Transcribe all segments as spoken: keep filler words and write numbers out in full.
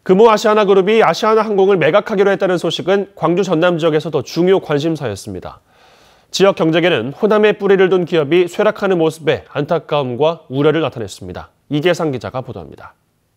금호 아시아나그룹이 아시아나항공을 매각하기로 했다는 소식은 광주 전남 지역에서도 중요 관심사였습니다. 지역 경제계는 호남에 뿌리를 둔 기업이 쇠락하는 모습에 안타까움과 우려를 나타냈습니다. 이계상 기자가 보도합니다.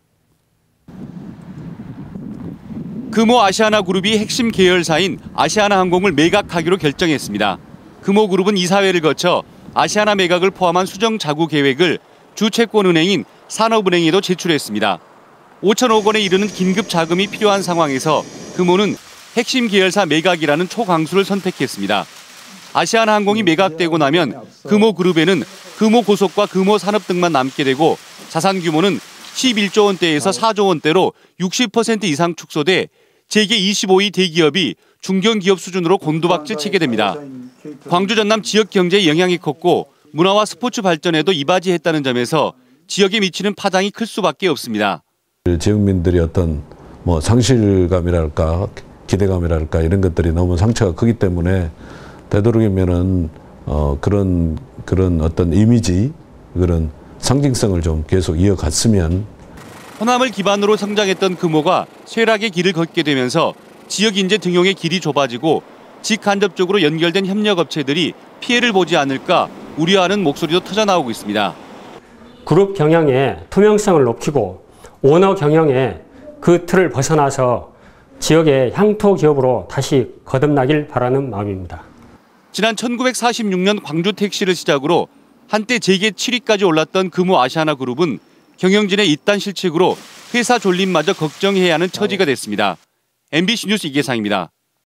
금호 아시아나그룹이 핵심 계열사인 아시아나항공을 매각하기로 결정했습니다. 금호그룹은 이사회를 거쳐 아시아나 매각을 포함한 수정 자구 계획을 주채권은행인 산업은행에도 제출했습니다. 오천억 원에 이르는 긴급 자금이 필요한 상황에서 금호는 핵심 계열사 매각이라는 초강수를 선택했습니다. 아시아나항공이 매각되고 나면 금호그룹에는 금호고속과 금호산업 등만 남게 되고 자산 규모는 십일조 원대에서 사조 원대로 육십 퍼센트 이상 축소돼 재계 이십오 위 대기업이 중견기업 수준으로 곤두박질 치게 됩니다. 광주 전남 지역 경제에 영향이 컸고 문화와 스포츠 발전에도 이바지했다는 점에서 지역에 미치는 파장이 클 수밖에 없습니다. 지역민들이 어떤 뭐 상실감이랄까 기대감이랄까 이런 것들이 너무 상처가 크기 때문에 되도록이면은 어 그런 그런 어떤 이미지 그런 상징성을 좀 계속 이어갔으면. 호남을 기반으로 성장했던 금호가 쇠락의 길을 걷게 되면서 지역 인재 등용의 길이 좁아지고 직간접적으로 연결된 협력업체들이 피해를 보지 않을까 우려하는 목소리도 터져나오고 있습니다. 그룹 경영의 투명성을 높이고 오너 경영의 그 틀을 벗어나서 지역의 향토 기업으로 다시 거듭나길 바라는 마음입니다. 지난 천구백사십육 년 광주 택시를 시작으로 한때 재계 칠 위까지 올랐던 금호 아시아나그룹은 경영진의 이딴 실책으로 회사 존립마저 걱정해야 하는 처지가 됐습니다. 엠비씨 뉴스 이계상입니다.